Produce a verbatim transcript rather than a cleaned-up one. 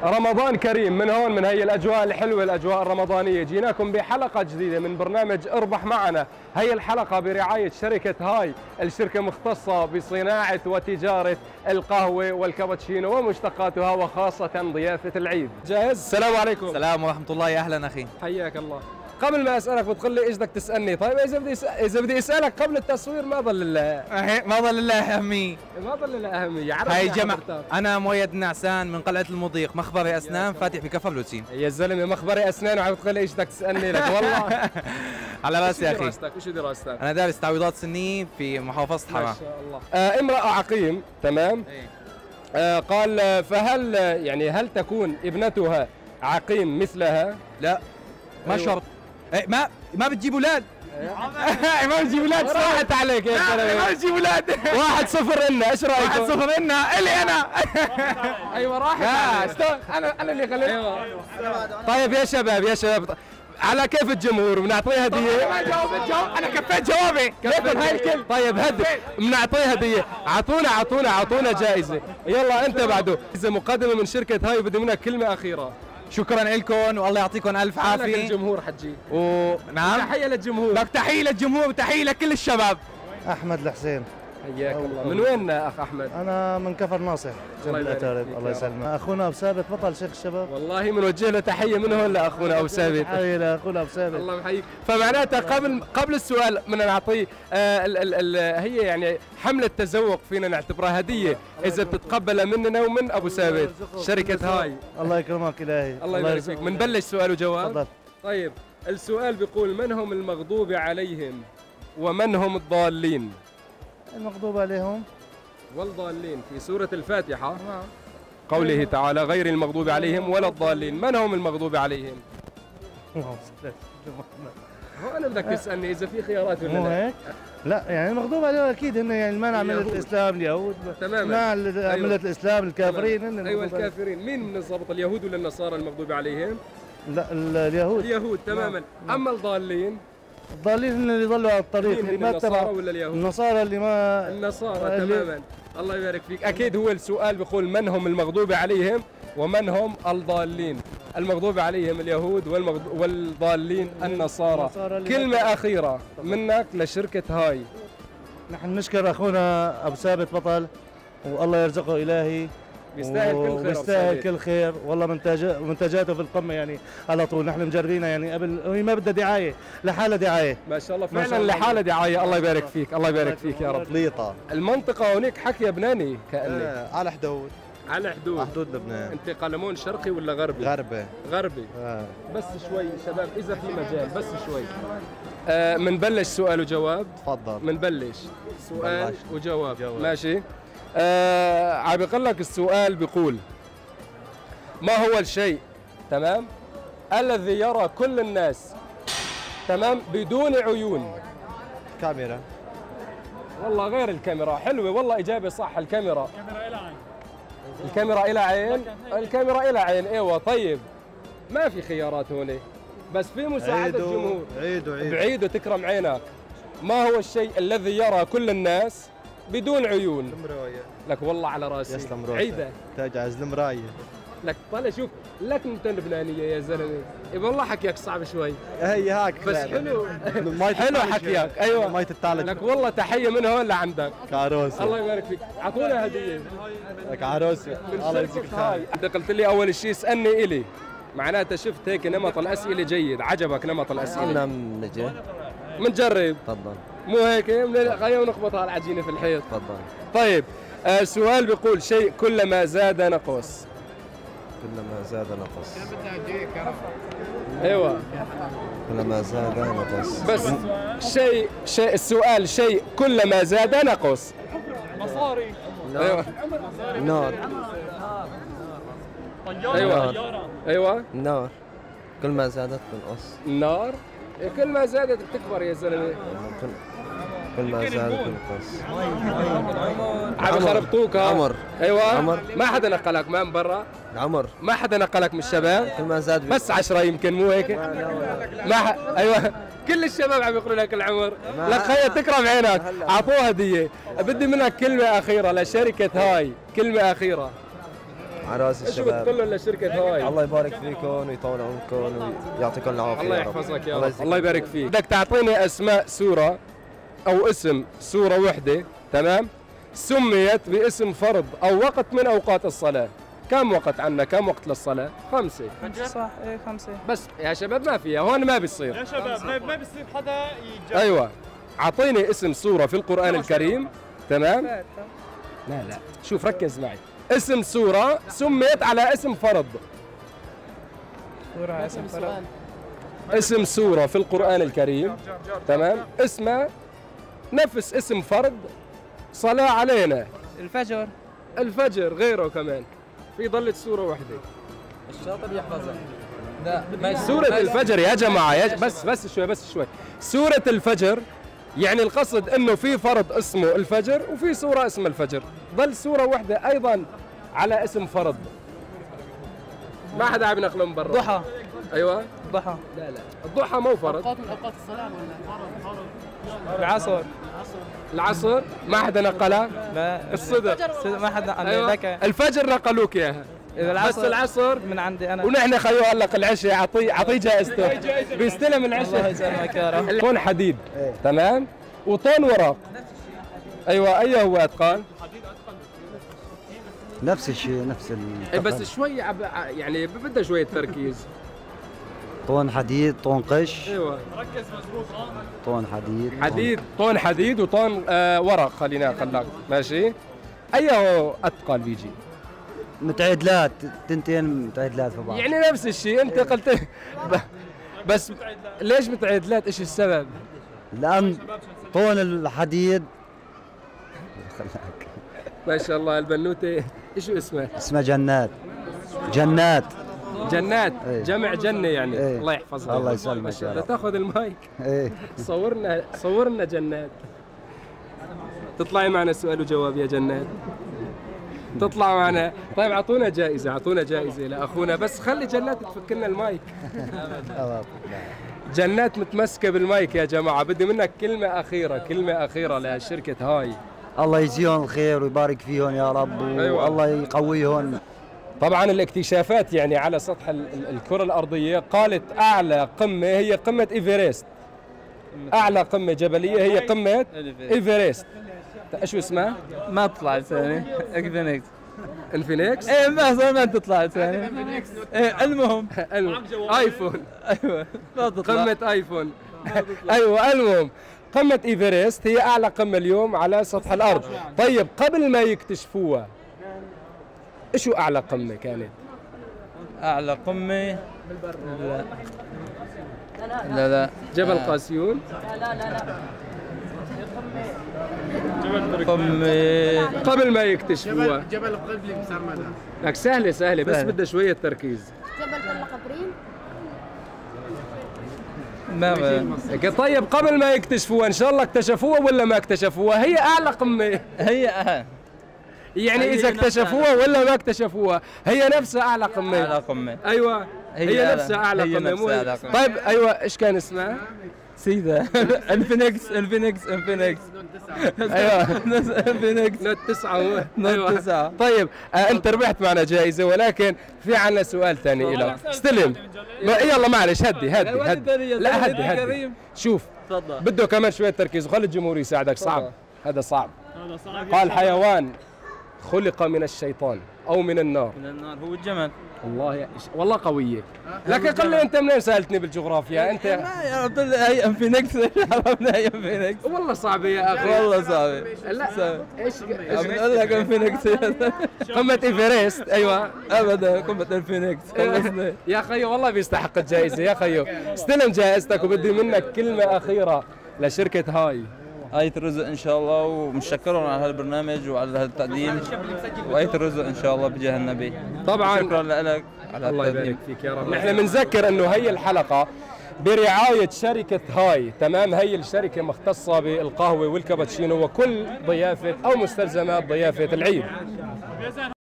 رمضان كريم من هون، من هي الأجواء الحلوة، الأجواء الرمضانية، جيناكم بحلقة جديدة من برنامج اربح معنا. هي الحلقة برعاية شركة هاي، الشركة مختصة بصناعة وتجارة القهوة والكابتشينو ومشتقاتها، وخاصة ضيافة العيد. جاهز؟ السلام عليكم. السلام ورحمة الله، يا أهلا أخي. حياك الله. قبل ما اسالك بتقول لي ايش بدك تسالني؟ طيب اذا بدي أسأل... اذا بدي اسالك قبل التصوير ما ضل له ما ضل له أهمية، ما ضل له اهميه. هاي جمع. انا مؤيد النعسان من قلعة المضيق، مخبري اسنان فاتح بكفر لوتسين. يا زلمه مخبري اسنان وعم تقول لي ايش بدك تسالني؟ لك والله على راسي يا اخي. وش دراستك؟ انا دارس تعويضات سنيه في محافظة حماه. ما شاء الله. آه امراه عقيم، تمام. ايه. آه قال فهل يعني هل تكون ابنتها عقيم مثلها؟ لا ما أيوة. شرط. ايه ما ما بتجيب اولاد. ما بتجيب اولاد. راحت عليك يا زلمه. ما بتجيب اولاد. واحد صفر لنا، ايش رايكم؟ واحد صفر لنا الي انا. ايوه راحت. لا استنى، انا انا اللي خليت. ايوه. طيب يا شباب يا شباب، على كيف الجمهور بنعطيه هديه؟ ما جاوبت جواب، انا كفيت جوابي. كفيت هاي الكل. طيب هدي بنعطيه هديه، اعطونا اعطونا اعطونا جائزه. يلا انت بعده اذا مقدمه من شركه هاي، بدي منك كلمه اخيره. شكرا لكم والله يعطيكم الف عافيه. الجمهور حجي. ونعم تحيه للجمهور. لك تحيه للجمهور وتحيه لكل الشباب. احمد الحسين. حياك الله. من وين اخ احمد؟ انا من كفر ناصح جنب الاتارب. الله يسلمك. اخونا ابو ثابت بطل شيخ الشباب. والله بنوجه له تحيه من هون لاخونا ابو ثابت. تحيه لاخونا ابو ثابت. الله يحييك. فمعناتها قبل قبل السؤال بدنا نعطيه آه ال ال ال هي يعني حمله تذوق، فينا نعتبرها هديه اذا بتتقبلها مننا ومن ابو ثابت شركه هاي. الله يكرمك الهي. الله يبارك فيك. بنبلش سؤال وجواب. تفضل. طيب السؤال بيقول من هم المغضوب عليهم ومن هم الضالين؟ المغضوب عليهم والضالين في سورة الفاتحة، قوله تعالى غير المغضوب عليهم ولا الضالين. من هم المغضوب عليهم؟ هو أنا بدك تسألني إذا في خيارات ولا مو لا؟ هيك؟ لا يعني المغضوب عليهم أكيد هن يعني ما عملة الإسلام اليهود. تماما. ما عملة أيوة. الإسلام الكافرين هن. أيوة الكافرين. مين من الضبط، اليهود ولا النصارى المغضوب عليهم؟ لا اليهود. اليهود تماما. أما الضالين الضالين هن اللي ضلوا على الطريق، اللي ما النصارى اتبعوا. ولا اليهود؟ النصارى اللي ما النصارى تماما. الله يبارك فيك. اكيد هو السؤال بيقول من هم المغضوب عليهم ومن هم الضالين. المغضوب عليهم اليهود والمغضوب والضالين النصارى. كلمة أخيرة منك لشركة هاي. نحن نشكر اخونا ابو ثابت بطل، والله يرزقه الهي. بيستاهل كل خير. بيستاهل كل خير والله. منتج منتجاته في القمه يعني على طول. نحن مجربينها يعني قبل، وهي ما بدها دعايه، لحالها دعايه. ما شاء الله فعلا لحالها دعايه. الله يبارك فيك. الله يبارك فيك يا رب. ليطه المنطقة هونيك حكي لبناني كأني. آه على حدود. على حدود. على حدود لبنان. انت قلمون شرقي ولا غربي؟ غربي. غربي. آه. بس شوي شباب اذا في مجال، بس شوي. آه منبلش سؤال وجواب. تفضل. منبلش سؤال بلش. وجواب. جواب. ماشي. آه عم بيقول لك السؤال بيقول ما هو الشيء، تمام، الذي يرى كل الناس، تمام، بدون عيون؟ كاميرا. والله غير الكاميرا. حلوة والله، إجابة صح. الكاميرا. الكاميرا إلى عين. الكاميرا إلى عين. ايوه. طيب ما في خيارات هون، بس في مساعدة الجمهور. عيدوا عيدوا بعيد وتكرم عينك. ما هو الشيء الذي يرى كل الناس بدون عيون؟ المراية. لك والله على راسي. يسلم روحك. عيدة. تجعز المراية. لك طلع شوف لك انت لبنانية يا زلمة. إيه والله حكيك صعب شوي هي هاك بس حلو. حلو حكيك. ايوه مية التعلج. لك والله تحية من هون لعندك. كعروسة. الله يبارك فيك. اعطونا هدية لك عروسة. من شركة هاي. انت قلت لي اول شيء اسألني الي، معناتها شفت هيك نمط الاسئلة جيد، عجبك نمط الاسئلة؟ نعم نجي. منجرب. تفضل. مو هيك خلينا نخبطها العجينة في الحيط. تفضل. طيب آه، السؤال بيقول شيء كلما زاد نقص. كلما زاد نقص. ايوه كلما زاد نقص. بس شيء شيء السؤال شيء كلما زاد نقص. مصاري. ايوه. النار. ايوه ايوه. النار كل ما زادت تنقص. النار كل ما زادت بتكبر يا زلمه. كل ما زادت تنقص. عم يخربطوك. عمر. ايوه. عمر. ما حدا نقلك ما من برا؟ عمر. ما حدا نقلك من الشباب؟ كل ما زاد بس عشرة يمكن، مو هيك؟ ما ح... ايوه كل الشباب عم يقولوا لك العمر. لك خيا تكرم عينك. اعطوه هديه. بدي منك كلمه اخيره لشركه هاي، كلمه اخيره. على راس ايش الشباب. بتقول لهم لشركه هاي؟ الله يبارك فيكم ويطول عمركم ويعطيكم العافيه. الله يا رب. يحفظك يا الله رب، يجزيك الله يبارك فيك. بدك تعطيني اسماء سوره او اسم سوره وحده، تمام؟ سميت باسم فرض او وقت من اوقات الصلاه. كم وقت عندنا؟ كم وقت للصلاه؟ خمسه. صح ايه خمسة. بس يا شباب ما فيها، هون ما بيصير. يا شباب ما ما بيصير حدا يتجاوز. ايوه، اعطيني اسم سوره في القران الكريم، تمام؟ لا لا، شوف ركز معي. اسم سوره سميت على اسم فرض. سورة اسم فرد. اسم سوره في القران الكريم، تمام؟ اسمها نفس اسم فرض صلاه علينا. الفجر. الفجر غيره كمان، في ضلت سوره واحده. الشاطر يحفظها. لا ما سورة الفجر يا جماعة، يا ج... بس بس شوي بس شوي. سورة الفجر يعني القصد انه في فرض اسمه الفجر وفي سورة اسمها الفجر، ضل سورة واحدة ايضا على اسم فرض. ما حدا عم ينقله من برا. ضحى. ايوه ضحى. لا لا، الضحى مو فرض. اوقات من اوقات الصلاه ولا فرض فرض العصر. العصر ما حدا نقلها. لا الصدق ما حدا عن أيوة. ذاك. الفجر نقلوك اياها. اذا بس العصر العصر من عندي انا. ونحن خيو هلق العشاء اعطيه اعطيه جائزته، بيستلم الله العشاء. يسلمك يا رب. طون حديد، تمام؟ وطون ورق. ايوه ايه هو اتقان؟ نفس الشيء نفس إيه ال بس شوي عب... يعني بدها شويه تركيز. طون حديد طون قش ايوه طون حديد حديد، طون حديد وطون آه ورق، خلينا خلاك ماشي. ايه هو اتقل بيجي؟ متعادلات تنتين متعادلات في بعض يعني نفس الشيء انت قلت ب- بس ليش متعادلات؟ ايش السبب؟ لأن طون الحديد ما شاء الله البنوته ايش اسمها؟ اسمها جنات جنات جنات، إيه. جمع جنه يعني. إيه. الله يحفظها. الله يسلمك ما شاء يا الله. رب. تاخذ المايك ايه صورنا صورنا جنات، تطلعي معنا سؤال وجواب يا جنات، تطلع معنا. طيب اعطونا جائزه، اعطونا جائزه لاخونا، بس خلي جنات تفك لنا المايك. جنات متمسكه بالمايك يا جماعه، بدي منك كلمه اخيره، كلمه اخيره لشركه هاي. الله يجزيهم الخير ويبارك فيهم يا رب أيوة. والله يقويهم. طبعا الاكتشافات يعني على سطح ال- ال- الكره الارضيه، قالت اعلى قمه هي قمه ايفرست. اعلى قمه جبليه هي قمه ايفرست. ايش اسمها؟ ما طلع ثاني اكفينكس. انفينكس. ايه ما صار ما تطلع ثاني. ايه المهم ايفون. ايوه ما تطلع. قمه ايفون. ايوه المهم قمه ايفرست هي اعلى قمه اليوم على سطح الارض. طيب قبل ما يكتشفوها ايش هو اعلى قمه كانت؟ اعلى قمه. لا لا لا جبل قاسيون. قمه قبل ما يكتشفوها. جبل قبلي مسرمدة. لك سهله سهله بس سهلة. بدها شويه تركيز. جبل تل قبرين. ما ما- طيب قبل ما يكتشفوها ان شاء الله اكتشفوها ولا ما اكتشفوها؟ هي اعلى قمه. هي أه. يعني هي اذا نفسها. اكتشفوها ولا ما اكتشفوها هي نفسها اعلى قمه. اعلى قمه. ايوه هي هي, أعلى- نفسها اعلى هي قمه. نفسها مو أعلى قمة. طيب ايوه ايش كان اسمها؟ سيدا انفينكس انفينكس انفينكس ايوه انفينكس نوت تسعة هو. نوت أيوة. تسعة. طيب آه انت ربحت معنا جائزه، ولكن في عنا سؤال ثاني لك. استلم. ما- يلا معلش هدي هدي هدي لا هدي هدي. شوف تفضل. بده كمان شويه تركيز وخلي الجمهور يساعدك. صعب هذا صعب. قال حيوان خلق من الشيطان او من النار. من النار هو الجمل. والله يا إش- والله قويه. لكن قل لي انت منين سالتني بالجغرافيا انت؟ ما يا رب هي انفينكس عرفنا هي انفينكس. والله صعبه يا اخي. والله صعب. لا ايش عم نقول لك انفينكس. قمه ايفرست. ايوه ابدا قمه انفينكس خلصنا. يا خيو والله بيستحق الجائزه يا خيو. استلم جائزتك وبدي منك كلمه اخيره لشركه هاي. آية الرزق إن شاء الله، ومشكرهم على هالبرنامج وعلى هالتقديم، وآية الرزق إن شاء الله بجاه النبي. طبعا شكرا لك على الله التقديم. يبارك فيك يا رب. نحن بنذكر انه هي الحلقه برعايه شركه هاي، تمام؟ هي الشركه مختصه بالقهوه والكابتشينو وكل ضيافه او مستلزمات ضيافه العيد.